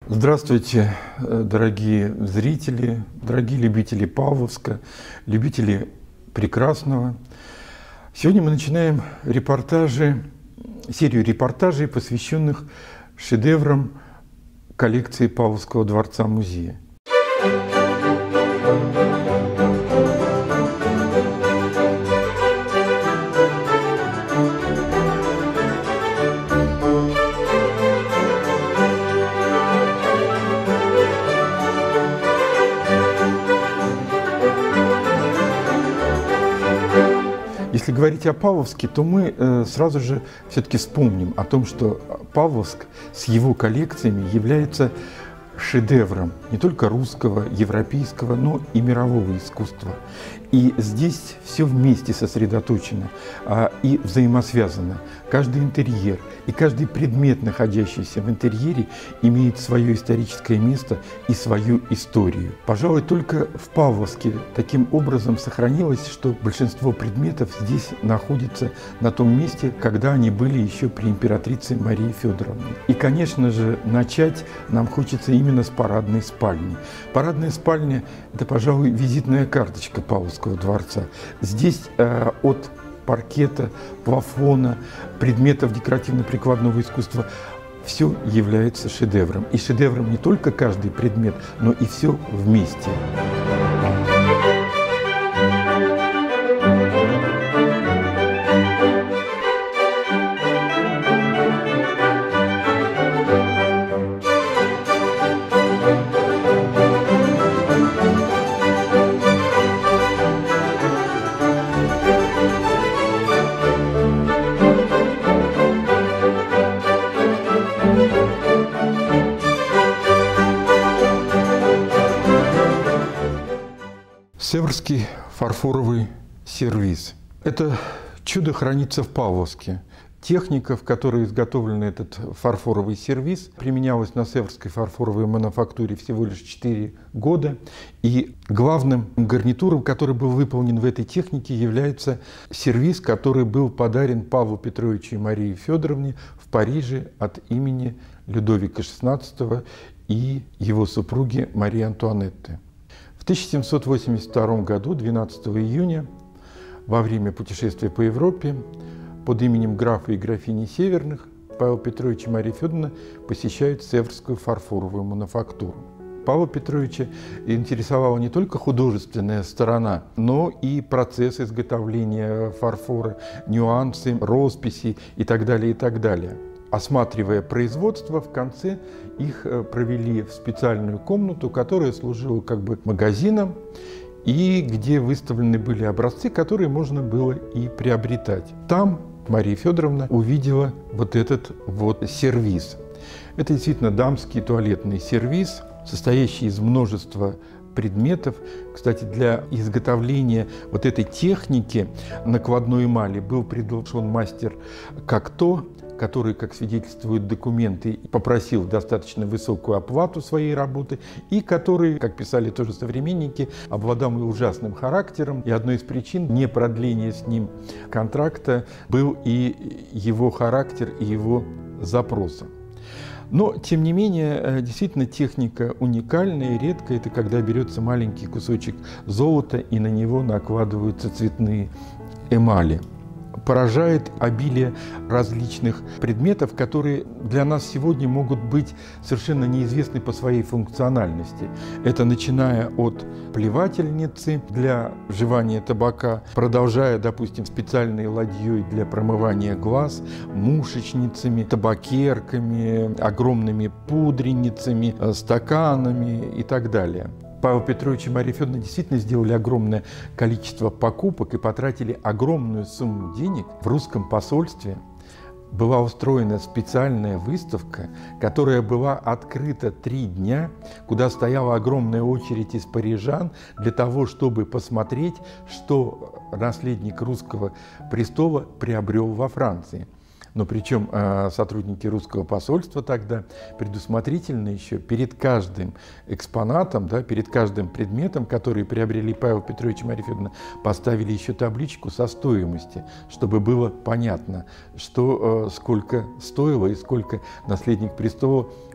Здравствуйте, дорогие зрители, дорогие любители Павловска, любители прекрасного. Сегодня мы начинаем серию репортажей, посвященных шедеврам коллекции Павловского дворца-музея. Если говорить о Павловске, то мы сразу же все-таки вспомним о том, что Павловск с его коллекциями является шедевром не только русского, европейского, но и мирового искусства. И здесь все вместе сосредоточено и взаимосвязано. Каждый интерьер и каждый предмет, находящийся в интерьере, имеет свое историческое место и свою историю. Пожалуй, только в Павловске таким образом сохранилось, что большинство предметов здесь находится на том месте, когда они были еще при императрице Марии Федоровне. И, конечно же, начать нам хочется именно с парадной спальни. Парадная спальня – это, пожалуй, визитная карточка Павловского дворца. Здесь от паркета, плафона, предметов декоративно-прикладного искусства все является шедевром. И шедевром не только каждый предмет, но и все вместе. Северский фарфоровый сервиз. Это чудо хранится в Павловске. Техника, в которой изготовлен этот фарфоровый сервиз, применялась на Северской фарфоровой мануфактуре всего лишь 4 года. И главным гарнитуром, который был выполнен в этой технике, является сервиз, который был подарен Павлу Петровичу и Марии Федоровне в Париже от имени Людовика XVI и его супруги Марии Антуанетты. В 1782 году, 12 июня, во время путешествия по Европе, под именем графа и графини Северных, Павел Петрович и Мария Федоровна посещают Северскую фарфоровую мануфактуру. Павла Петровича интересовала не только художественная сторона, но и процесс изготовления фарфора, нюансы, росписи и так далее, и так далее. Осматривая производство, в конце их провели в специальную комнату, которая служила как бы магазином, и где выставлены были образцы, которые можно было и приобретать. Там Мария Федоровна увидела вот этот вот сервиз. Это действительно дамский туалетный сервиз, состоящий из множества предметов. Кстати, для изготовления вот этой техники накладной эмали был приглашен мастер Кокто, который, как свидетельствуют документы, попросил достаточно высокую оплату своей работы, и который, как писали тоже современники, обладал ужасным характером. И одной из причин непродления с ним контракта был и его характер, и его запросы. Но, тем не менее, действительно техника уникальная и редкая. Это когда берется маленький кусочек золота, и на него накладываются цветные эмали. Поражает обилие различных предметов, которые для нас сегодня могут быть совершенно неизвестны по своей функциональности. Это начиная от плевательницы для жевания табака, продолжая, допустим, специальной ладьей для промывания глаз, мушечницами, табакерками, огромными пудреницами, стаканами и так далее. Павел Петрович и Мария Федоровна действительно сделали огромное количество покупок и потратили огромную сумму денег. В русском посольстве была устроена специальная выставка, которая была открыта 3 дня, куда стояла огромная очередь из парижан для того, чтобы посмотреть, что наследник русского престола приобрел во Франции. Но причем сотрудники русского посольства тогда предусмотрительно еще перед каждым экспонатом, да, перед каждым предметом, который приобрели Павел Петрович и Мария Федоровна, поставили еще табличку со стоимостью, чтобы было понятно, что сколько стоило и сколько наследник престола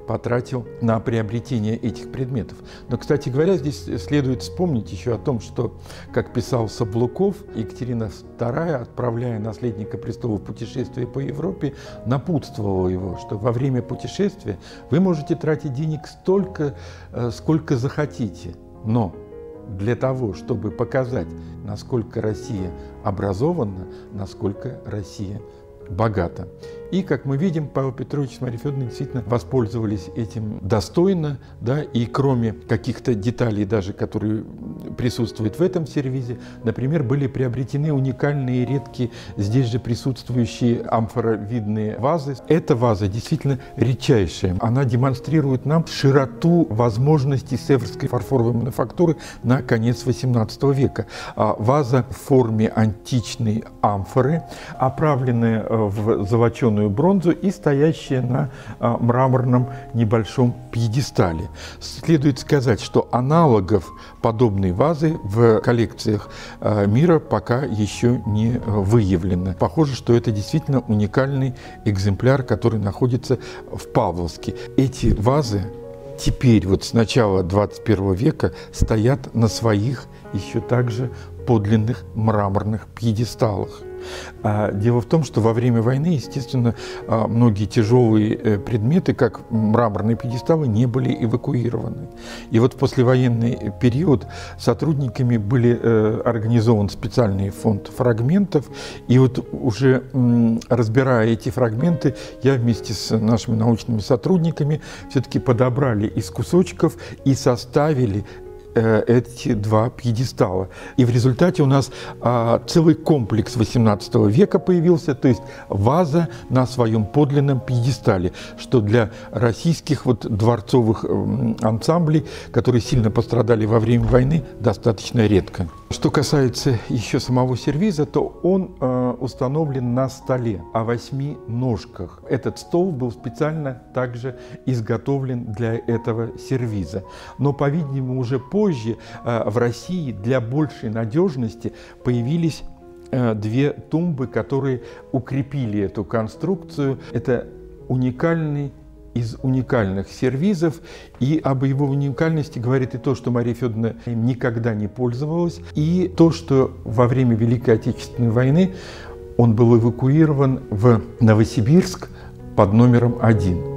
потратил на приобретение этих предметов. Но, кстати говоря, здесь следует вспомнить еще о том, что, как писал Саблуков, Екатерина II, отправляя наследника престола в путешествие по Европе, напутствовала его, что во время путешествия вы можете тратить денег столько, сколько захотите, но для того, чтобы показать, насколько Россия образована, насколько Россия богата. И, как мы видим, Павел Петрович с Марьей Федоровной действительно воспользовались этим достойно, да, и кроме каких-то деталей даже, которые присутствуют в этом сервизе, например, были приобретены уникальные, редкие, здесь же присутствующие амфоровидные вазы. Эта ваза действительно редчайшая. Она демонстрирует нам широту возможностей северской фарфоровой мануфактуры на конец XVIII века. Ваза в форме античной амфоры, оправленная в золоченую бронзу и стоящая на мраморном небольшом пьедестале. Следует сказать, что аналогов подобной вазы в коллекциях мира пока еще не выявлено. Похоже, что это действительно уникальный экземпляр, который находится в Павловске. Эти вазы теперь, вот с начала 21 века, стоят на своих еще также подлинных мраморных пьедесталах. Дело в том, что во время войны, естественно, многие тяжелые предметы, как мраморные пьедесталы, не были эвакуированы. И вот в послевоенный период сотрудниками были организован специальный фонд фрагментов. И вот уже разбирая эти фрагменты, я вместе с нашими научными сотрудниками все-таки подобрали из кусочков и составили эти два пьедестала. И в результате у нас целый комплекс XVIII века появился, то есть ваза на своем подлинном пьедестале, что для российских вот дворцовых ансамблей, которые сильно пострадали во время войны, достаточно редко. Что касается еще самого сервиза, то он установлен на столе о 8 ножках. Этот стол был специально также изготовлен для этого сервиза. Но, по-видимому, уже позже в России для большей надежности появились две тумбы, которые укрепили эту конструкцию. Это уникальный из уникальных сервизов, и об его уникальности говорит и то, что Мария Федоровна им никогда не пользовалась, и то, что во время Великой Отечественной войны он был эвакуирован в Новосибирск под номером 1.